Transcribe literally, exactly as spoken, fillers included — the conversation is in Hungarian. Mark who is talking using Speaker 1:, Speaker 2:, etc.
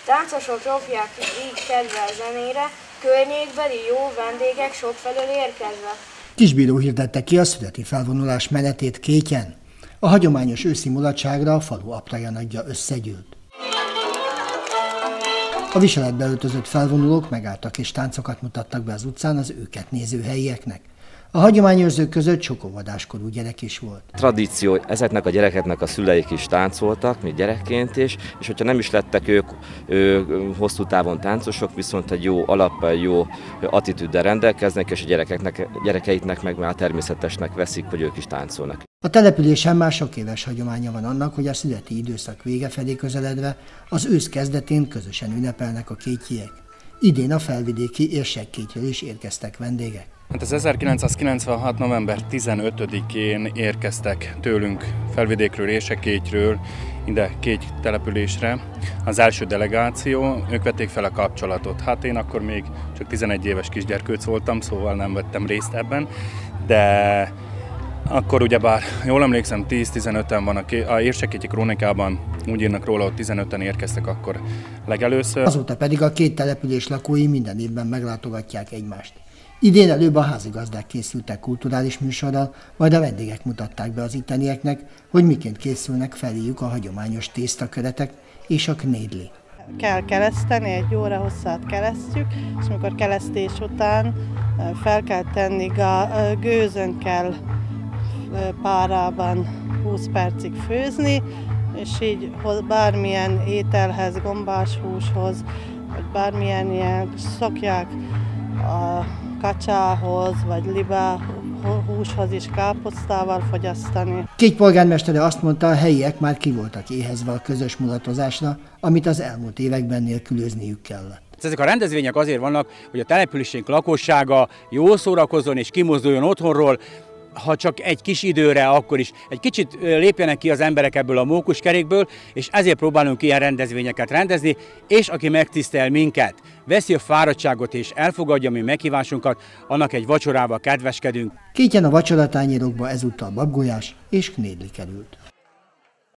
Speaker 1: Táncosok ropják így kedve a zenére, környékbeli jó vendégek sokfelől érkezve.
Speaker 2: Kisbíró hirdette ki a születi felvonulás menetét Kétyen. A hagyományos őszi mulatságra a falu apraja nagyja összegyűlt. A viseletbe öltözött felvonulók megálltak és táncokat mutattak be az utcán az őket néző helyieknek. A hagyományőrzők között sok óvodáskorú gyerek is volt.
Speaker 3: Tradíció, ezeknek a gyerekeknek a szüleik is táncoltak, még gyerekként is, és hogyha nem is lettek ők ő, hosszú távon táncosok, viszont egy jó alappal, jó attitűddel rendelkeznek, és a gyerekeknek, gyerekeiknek meg már természetesnek veszik, hogy ők is táncolnak.
Speaker 2: A településen már sok éves hagyománya van annak, hogy a születi időszak vége felé közeledve az ősz kezdetén közösen ünnepelnek a kétyiek. Idén a felvidéki Érsekkétről is érkeztek vendégek.
Speaker 4: Hát az ezerkilencszázkilencvenhat. november tizenötödikén érkeztek tőlünk Felvidékről, Érsekkétről ide Kéty településre az első delegáció, ők vették fel a kapcsolatot. Hát én akkor még csak tizenegy éves kisgyerkőc voltam, szóval nem vettem részt ebben, de akkor ugyebár, jól emlékszem, tíz-tizenöten van a, a Érsekkétyi krónikában, úgy írnak róla, hogy tizenöten érkeztek akkor legelőször.
Speaker 2: Azóta pedig a két település lakói minden évben meglátogatják egymást. Idén előbb a házigazdák készültek kulturális műsorral, majd a vendégek mutatták be az ittenieknek, hogy miként készülnek feléjük a hagyományos tésztaköretek és a knédli.
Speaker 5: Kell kereszteni, egy óra hosszát keresztjük, és amikor keresztés után fel kell tenni, gőzön kell párában húsz percig főzni, és így bármilyen ételhez, gombáshúshoz, vagy bármilyen ilyen szokják a kacsához, vagy libá húshoz is káposztával fogyasztani.
Speaker 2: Kéty polgármestere azt mondta, a helyiek már ki voltak éhezve a közös mulatozásra, amit az elmúlt években nélkülözniük kellett.
Speaker 6: Ezek a rendezvények azért vannak, hogy a településünk lakossága jól szórakozzon és kimozduljon otthonról, ha csak egy kis időre, akkor is egy kicsit lépjenek ki az emberek ebből a mókuskerékből, és ezért próbálunk ilyen rendezvényeket rendezni, és aki megtisztel minket, veszi a fáradtságot és elfogadja mi meghívásunkat, annak egy vacsorával kedveskedünk.
Speaker 2: Kétyen a vacsoratányérokba ezúttal babgolyás és knédli került.